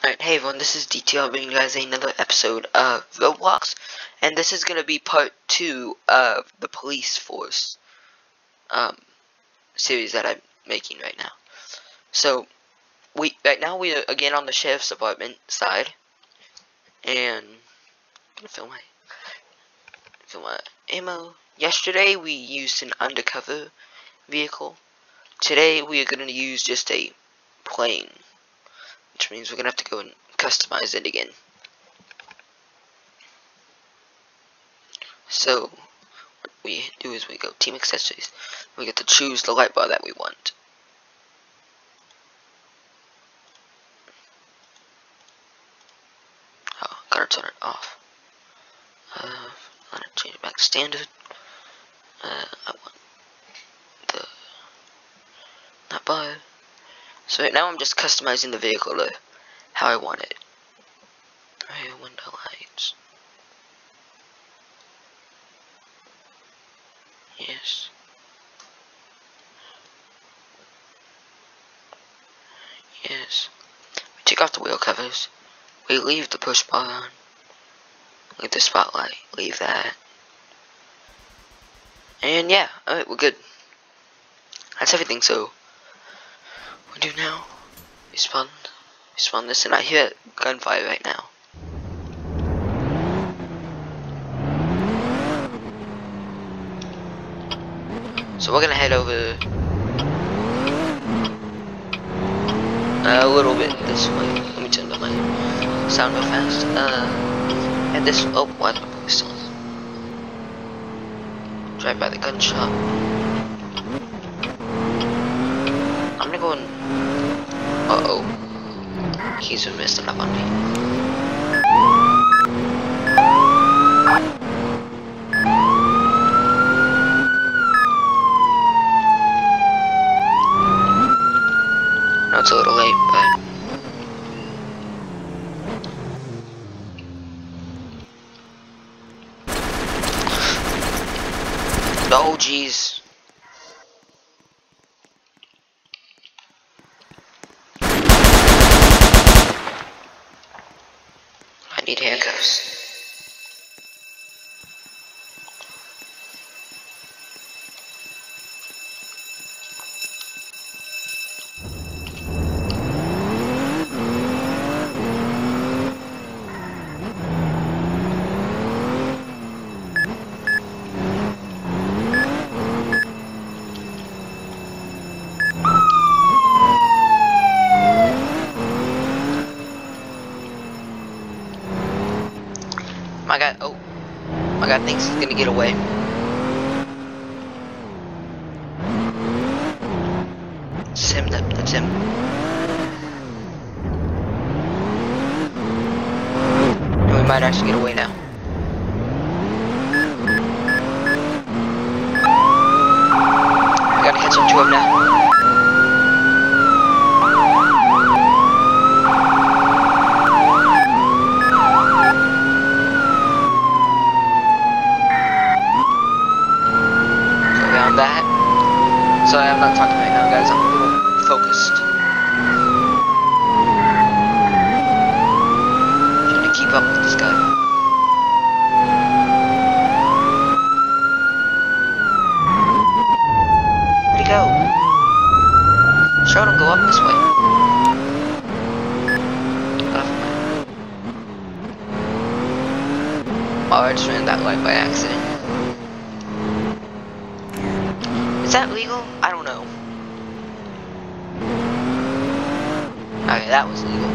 Alright, hey everyone, this is DTR bringing you guys another episode of Roblox, and this is gonna be part 2 of the Police Force series that I'm making right now. So, right now we are again on the Sheriff's Department side, and I'm gonna fill my ammo. Yesterday we used an undercover vehicle. Today we are gonna use just a plane, which means we're gonna have to go and customize it again. So what we do is we go team accessories. We get to choose the light bar that we want. Oh, gotta turn it off. Let it change it back to standard. I want the light bar. So right now I'm just customizing the vehicle to how I want it. Rear window lights. Yes. Yes. We take off the wheel covers. We leave the push bar on. Leave the spotlight. Leave that. And yeah, alright, we're good. That's everything, so what we do now, we spawn this, and I hear gunfire right now. So we're gonna head over a little bit this way. Let me turn my sound real fast. And this, oh, why am I still? Drive by the gun shop. I'm gonna go and, he's been messing up on me. No, it's a little late, but oh jeez. I need handcuffs. My guy thinks he's gonna get away. It's him, that's him. And we might actually get away now. I gotta catch up to him now. Sorry, I'm not talking right now, guys. I'm a little focused. Trying to keep up with this guy. Where'd he go? Sure, don't go up this way. Oh, I just ran that light by accident. Is that legal? I don't know. Okay, that was legal.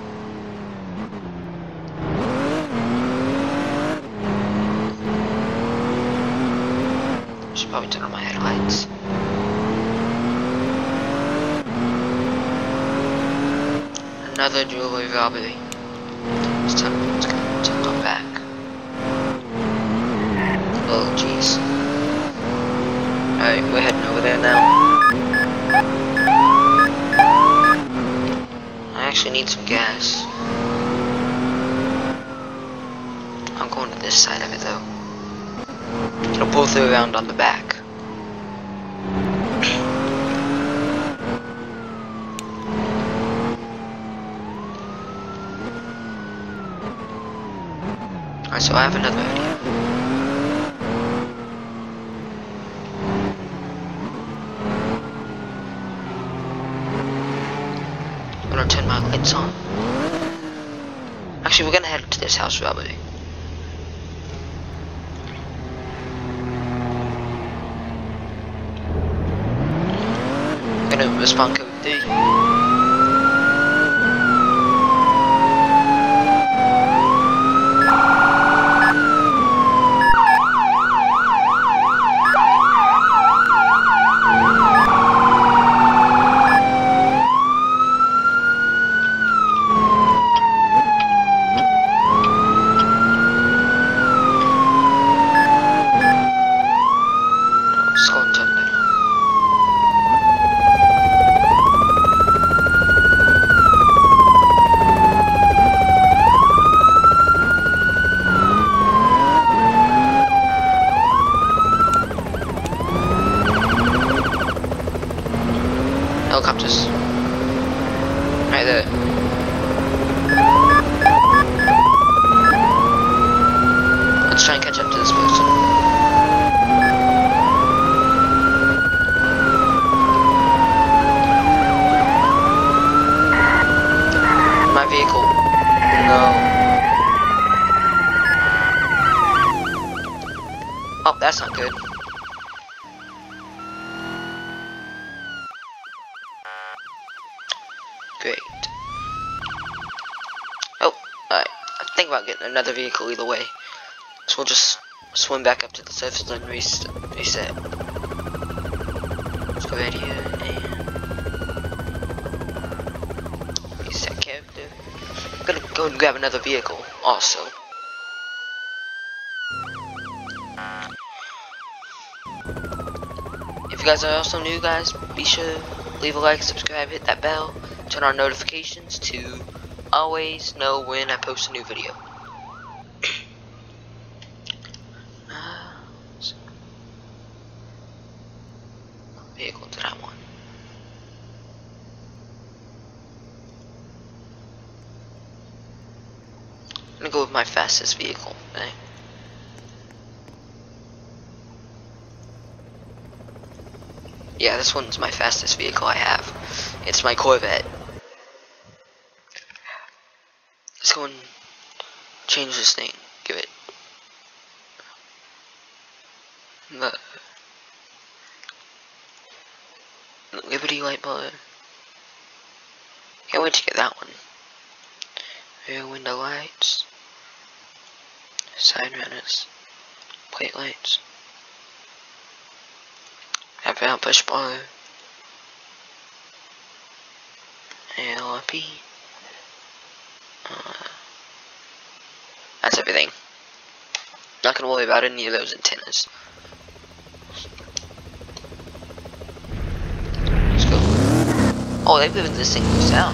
Should probably turn on my headlights. Another jewelry robbery. It's time to turn on back. Oh jeez. Alright, we're heading over there now. I actually need some gas. I'm going to this side of it though. It'll pull through around on the back. Alright, so I have another idea. I'm gonna turn my lights on. Actually, we're gonna head to this house probably. I'm gonna respond code 3. Helicopters. Right there. Let's try and catch up to this person. My vehicle. No. Oh, that's not good. Great. Oh, alright. I'm thinking about getting another vehicle either way. So we'll just swim back up to the surface and reset. Let's go right here and reset character. I'm gonna go and grab another vehicle also. If you guys are also new, guys, be sure to leave a like, subscribe, hit that bell, turn on notifications to always know when I post a new video. What vehicle did I want? I'm gonna go with my fastest vehicle. Okay? Yeah, this one's my fastest vehicle I have. It's my Corvette. Let's go and change this thing. Give it the Liberty light bar. Can't wait to get that one. Rear window lights, side runners, plate lights. Have out push bar, LRP. That's everything. Not gonna worry about any of those antennas. Let's go. Oh, they've given this thing new sound.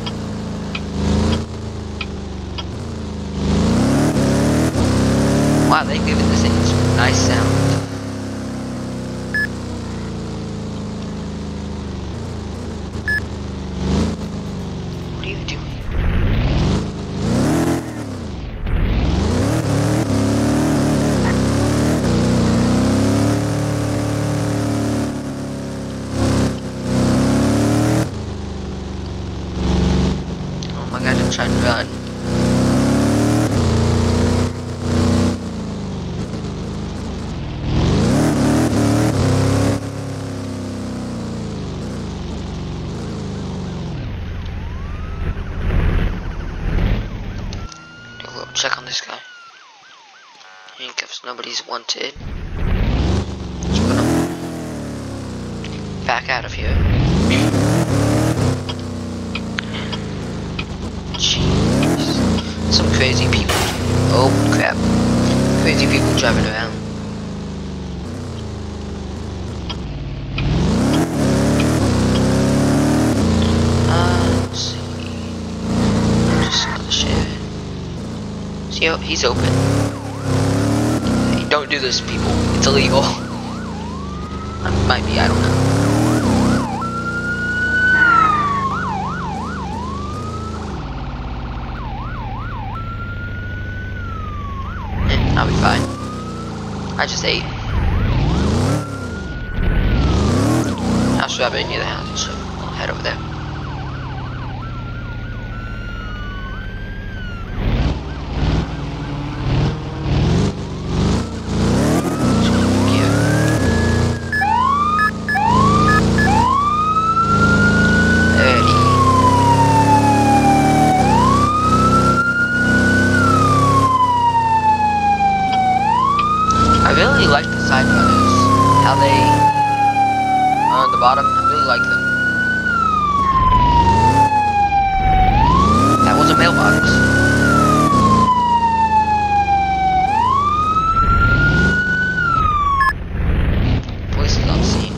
Wow, they've given this thing some nice sound. Trying to run. Do a little check on this guy. Handcuffs, nobody's wanted. So we're gonna back out of here. Jeez. Some crazy people. Oh crap. Crazy people driving around. Let's see. Just gonna share it. See, oh, he's open. Hey, don't do this, people. It's illegal. Might be, I don't know. I'll be fine. I just ate. I'll swap it near the house, so I'll head over there. I really like the side brothers. How they are on the bottom. I really like them. That was a mailbox. Police is on scene.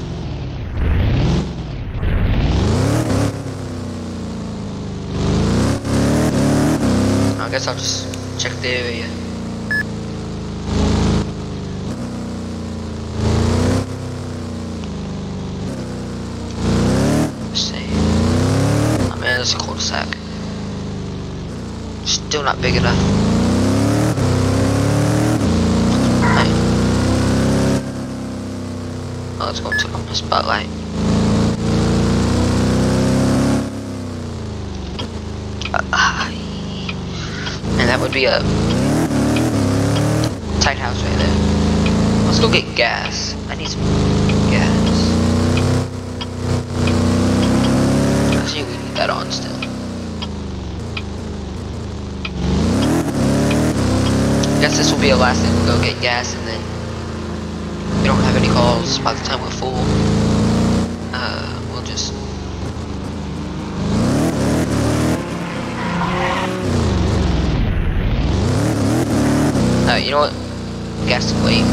I guess I'll just check the area. It's a cul-de-sac. Still not big enough. Right. Oh, let's go to the spotlight. And that would be a tight house right there. Let's go get gas. I need some gas. Actually, we need that on still. I guess this will be our last thing. We'll go get gas, and then we don't have any calls by the time we're full. We'll just. You know what? Gas to wait.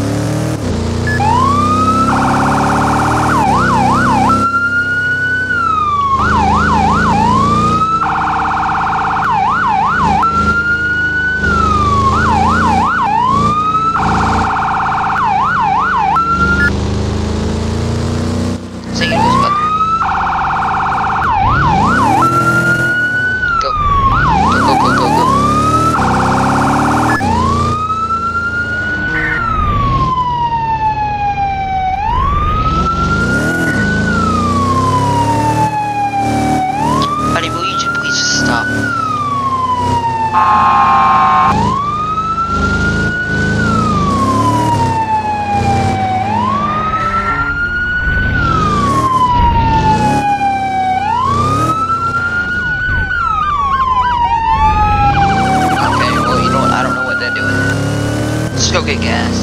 Let's go get gas.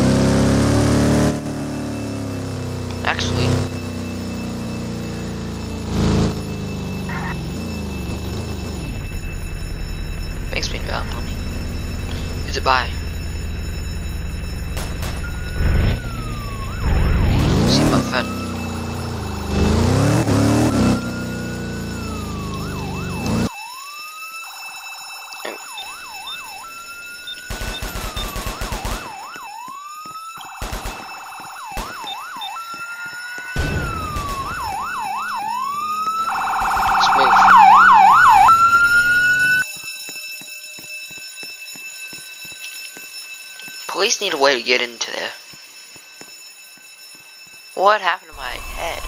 Actually, makes me about money. Is it buy? See my friend. Police need a way to get into there. What happened to my head?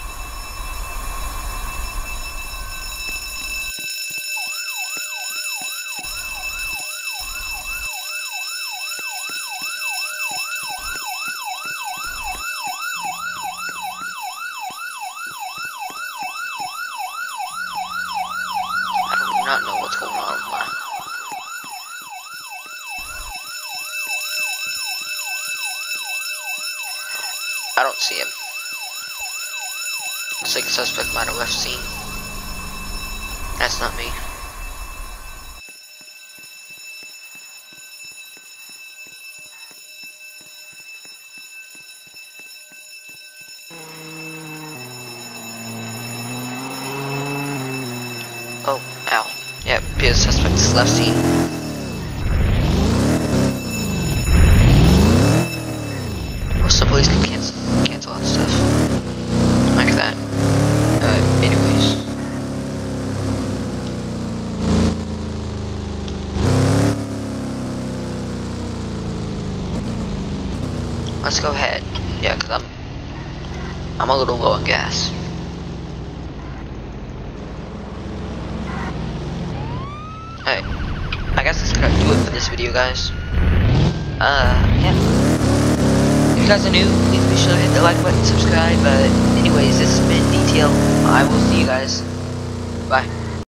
I do not know what's going on with my... I don't see him. Looks like the suspect might have left scene. That's not me. Oh, ow. Yeah, the suspect has left scene. The police can cancel that stuff like that. Anyways, let's go ahead. Yeah, cause I'm a little low on gas. Alright, I guess that's gonna do it for this video, guys. Yeah. If you guys are new, please be sure to hit the like button, subscribe. But anyways, this has been DTL. I will see you guys. Bye.